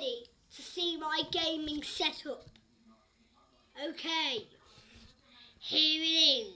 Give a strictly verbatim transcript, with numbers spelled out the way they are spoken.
ready to see my gaming setup? Okay, here it is.